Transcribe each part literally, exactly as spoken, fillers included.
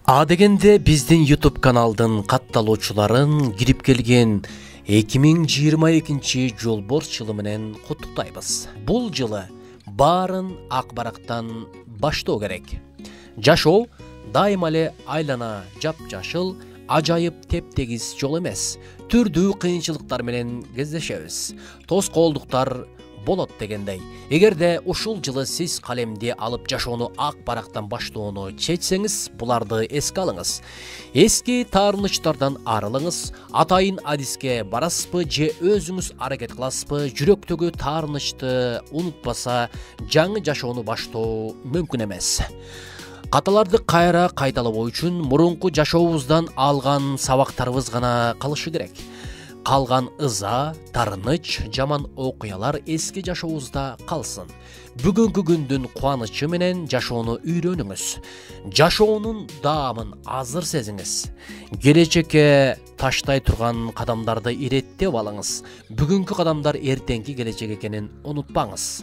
А дегенде биздин YouTube каналдын катталуучуларын кирип келген эки миң жыйырма экинчи жолборс жылы менен куттуктайбыз. Бул жылы баарын ак барактан баштоо керек. Жашоо дайыма эле айлана жапжашыл, ажайып тептегиз жол эмес. Түрдүү кыйынчылыктар менен кездешебиз. Тоскоолдуктар болот дегендей. Эгерде ушул жылы сиз калемди алып жашоону ак барактан баштоону чечсеңиз, буларды эске алыңыз. Эски таарынычтардан арылыңыз. Атайын адиске барасызбы же өзүңүз аракет кыласызбы? Жүрөктөгү таарынычты унутпаса, жаңы жашоону баштоо мүмкүн эмес. Каталарды кайра кайталабоо үчүн мурунку жашообуздан алган сабактарыбыз гана калышы керек. Калган ыза, тарыныч, жаман окуялар эски жашообузда калсын. Бүгүнкү күндүн кубанычы менен жашоону үйрөнүңүз. Жашоонун даамын азыр сезиңиз. Келечекке таштай турган кадамдарды иреттеп алыңыз. Бүгүнкү кадамдар эртеңки келечек экенин унутпаңыз.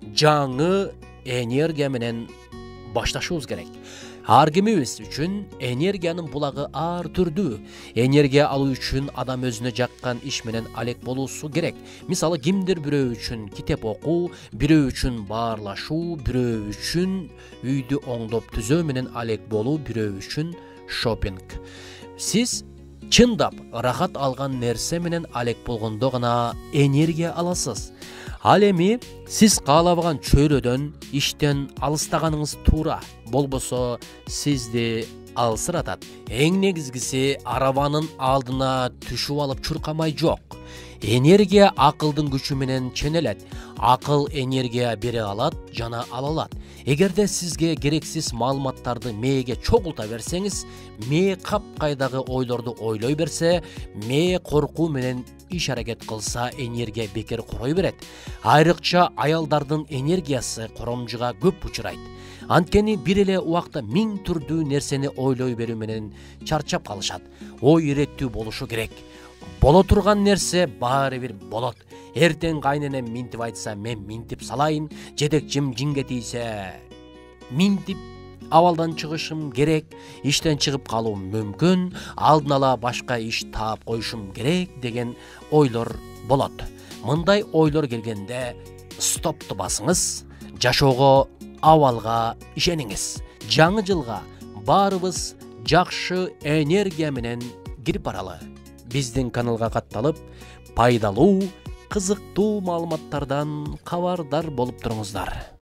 Жаңы энергия менен башташыбыз керек. Ар кимибиз үчүн энергиянын булагы ар түрдүү. Энергия алуу үчүн адам өзүнө жаккан иш менен алек болуусу керек. Мисалы, кимдир бирөө үчүн китеп окуу, бирөө үчүн баарлашуу, бирөө үчүн үйдү оңдоп түзөө менен алек болуу, бирөө үчүн шопинг. Сиз чындап рахат алган нерсе менен алек болгондо гана энергия аласыз. Ал эми сиз каалабаган чөйрөдөн, иштен алыстаганыңыз туура. Болбосо сизди алсыратат. Эң негизгиси арабанын алдына түшүп алып чуркамай жок. Энергия акылдын күчү менен ченелет. Акыл энергия бере алат, жана ала алат. Эгерде сизге керексиз маалыматтарды мээге чогулта берсеңиз, мээ капкайдагы ойлорду ойлой берсе, мээ коркуу менен иш аракет кылса, энергия бекер корой берет. Айрыкча аялдардын энергиясы коромжуга көп учурайт. Анткени бир эле убакта миң түрдүү нерсени ойлой берүү менен чарчап калышат. Ой иреттүү болушу керек. Боло турган нерсе баары бир болот. Эртең кайненем минтип айтса, мен минтип салайын, жетекчим жинге тийсе, минтип абалдан чыгышым керек, иштен чыгып калуум мүмкүн, алдын ала башка иш таап коюшум керек деген ойлор болот. Мындай ойлор келгенде стопту басыңыз, жашоого, абалга ишениңиз. Жаңы жылга баарыбыз жакшы энергия менен кирип баралы. Биздин каналга катталып, пайдалуу, кызыктуу маалыматтардан кабардар болуп туруңуздар.